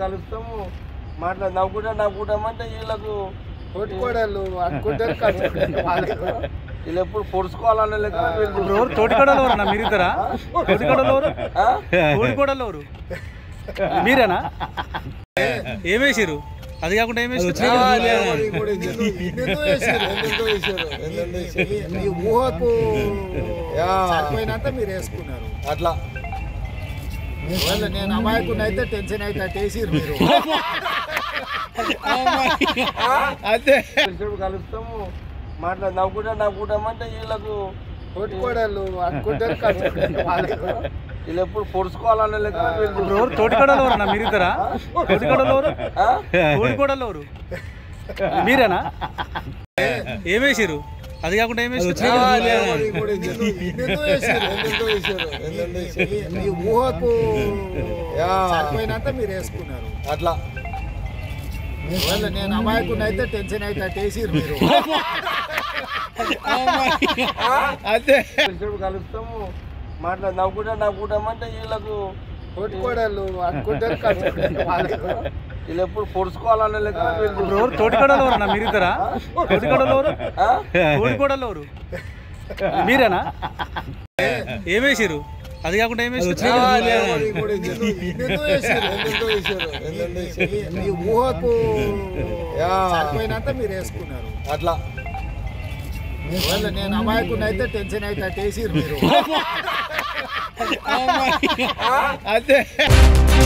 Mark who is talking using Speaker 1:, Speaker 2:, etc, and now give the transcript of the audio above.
Speaker 1: కలుస్తాము నవ్వుకుంటా నవ్వుకుంటామంటే వీళ్ళకు
Speaker 2: తోటికోడలు అనుకుంటారు
Speaker 1: వీళ్ళు ఎప్పుడు పొడుచుకోవాలనే లెక్క
Speaker 3: తోటికోడలు ఎవరన్నా మీరు ఇద్దరా? తోటికోడలు ఎవరు? తోటికోడలు ఎవరు మీరేనా? ఏమేసారు? అది కాకుండా ఏమేసి
Speaker 2: ఊహకు సరిపోయినంత మీరు వేసుకున్నారు
Speaker 1: అట్లా.
Speaker 2: నేను అమాయకుని అయితే టెన్షన్ అయితే వేసిరు మీరు.
Speaker 1: అదే కలుస్తాము నవ్వుకుంటా నవ్వుకుంటామంటే వీళ్ళకు
Speaker 2: తోటికోడలు అనుకుంటారు
Speaker 1: వీళ్ళు ఎప్పుడు పొడుచుకోవాలనే లెక్క
Speaker 3: తోటికోడలు ఎవరన్నా మీరు ఇద్దరా? తోటికోడలు ఎవరు? తోటికోడలు ఎవరు మీరేనా? ఏమేసారు? అది కాకుండా ఏమేసి
Speaker 2: ఊహకు సరిపోయినంత మీరు వేసుకున్నారు
Speaker 1: అట్లా.
Speaker 2: నేను అమాయకుని అయితే టెన్షన్ అయితే వేసిరు మీరు.
Speaker 1: అదే కలుస్తాము నవ్వుకుంటా నవ్వుకుంటామంటే వీళ్ళకు
Speaker 2: తోటికోడలు అనుకుంటారు
Speaker 1: వీళ్ళు ఎప్పుడు పొడుచుకోవాలనే లెక్క
Speaker 3: తోటికోడలు ఎవరన్నా మీరు ఇద్దరా? తోటికోడలు ఎవరు? తోటికోడలు ఎవరు మీరేనా? ఏమేసారు? అది కాకుండా ఏమేసి
Speaker 2: ఊహకు సరిపోయినంత మీరు వేసుకున్నారు
Speaker 1: అట్లా.
Speaker 2: నేను అమాయకుని అయితే టెన్షన్ అయితే వేసిరు మీరు.
Speaker 1: అదే.